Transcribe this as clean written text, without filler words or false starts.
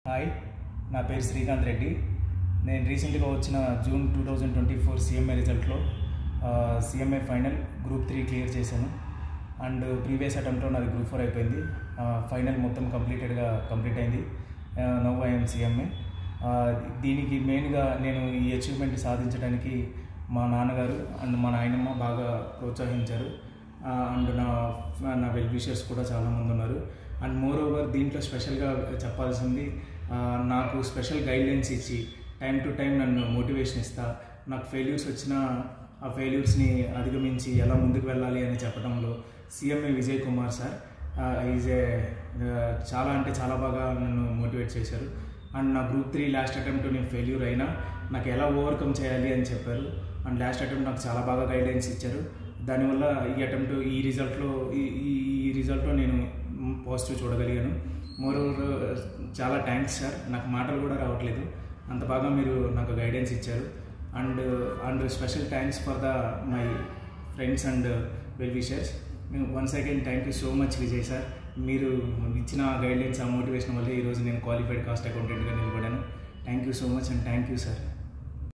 Hi, నా పేరు శ్రీకాంత్ రెడ్డి. నేను రీసెంట్గా వచ్చిన జూన్ 2024 సిఎంఏ రిజల్ట్లో సిఎంఏ ఫైనల్ గ్రూప్ 3 క్లియర్ చేశాను. అండ్ ప్రీవియస్ అటెంప్ట్లో నాది గ్రూప్ 4 అయిపోయింది. ఫైనల్ మొత్తం కంప్లీట్ అయింది. Now I am CMA. దీనికి మెయిన్గా నేను ఈ అచీవ్మెంట్ సాధించడానికి మా నాన్నగారు అండ్ మా నాయనమ్మ బాగా ప్రోత్సహించారు. అండ్ నా వెల్ విషర్స్ కూడా చాలామంది ఉన్నారు. అండ్ మోర్ ఓవర్ దీంట్లో స్పెషల్గా చెప్పాల్సింది, నాకు స్పెషల్ గైడ్లైన్స్ ఇచ్చి టైం టు టైం నన్ను మోటివేషన్ ఇస్తా, నాకు ఫెయిల్యూర్స్ వచ్చినా ఆ ఫెయిల్యూర్స్ని అధిగమించి ఎలా ముందుకు వెళ్ళాలి అని చెప్పడంలో సిఎంఏ విజయ్ కుమార్ సార్ చాలా బాగా నన్ను మోటివేట్ చేశారు. అండ్ నా గ్రూప్ 3 లాస్ట్ అటెంప్ట్ నేను ఫెయిల్యూర్ అయినా నాకు ఎలా ఓవర్కమ్ చేయాలి అని చెప్పారు. అండ్ లాస్ట్ అటెంప్ట్ నాకు చాలా బాగా గైడ్లైన్స్ ఇచ్చారు. దానివల్ల ఈ రిజల్ట్లో నేను పాజిటివ్ చూడగలిగాను. మోరోవర్ చాలా థ్యాంక్స్ సార్. నాకు మాటలు కూడా రావట్లేదు, అంత బాగా మీరు నాకు గైడెన్స్ ఇచ్చారు. And special thanks for my friends and well wishers. Once again thank you so much Vijay sir. మీరు ఇచ్చిన గైడ్లైన్స్, ఆ మోటివేషన్ వల్లే ఈరోజు నేను క్వాలిఫైడ్ కాస్ట్ అకౌంటెంట్గా నిలబడాను. Thank you so much and thank you sir.